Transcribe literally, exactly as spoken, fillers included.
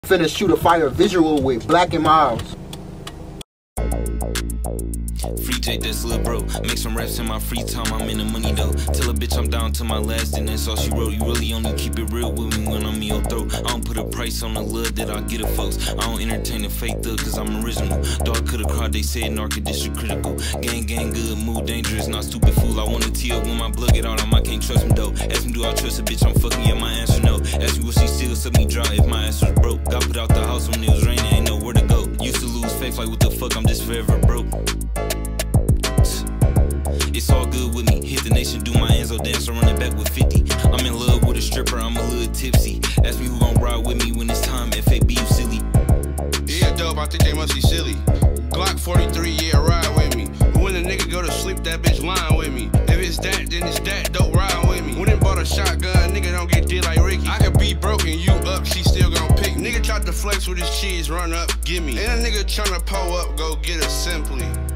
Finna shoot a fire visual with Black and Miles. Free J, that's lil' bro. Make some raps in my free time, I'm in the money though. Tell a bitch I'm down to my last, and that's all she wrote. You really only keep it real with me when I'm in your throat. I don't put a price on the love that I get of folks. I don't entertain a fake thug cause I'm original. Dog could've cried, they said narco district critical. Gang, gang, good, mood, dangerous, not stupid fool. I wanna tee up when my blood get out, I can't trust me though. Ask me do I trust a bitch, I'm fucking, yeah, my answer no. Ask me will she still suck me dry if my ass was broke. Got put out the house when it was raining, ain't nowhere to go. Used to lose faith like what the fuck, I'm just forever broke. It's all good with me. Hit the nation, do my Enzo dance, I run it back with fifty. I'm in love with a stripper, I'm a little tipsy. Ask me who gon' ride with me when it's time, F A B, you silly. Yeah, dope, I think they must be silly. Glock forty-three, yeah, ride with me. But when the nigga go to sleep, that bitch lying with me. If it's that, then it's that, dope, ride with me. When it bought a shotgun, nigga don't get did like Ricky. I could be broken, you up, she still gon' pick me. Nigga tried to flex with his cheese, run up, gimme. And a nigga tryna pull up, go get a simply.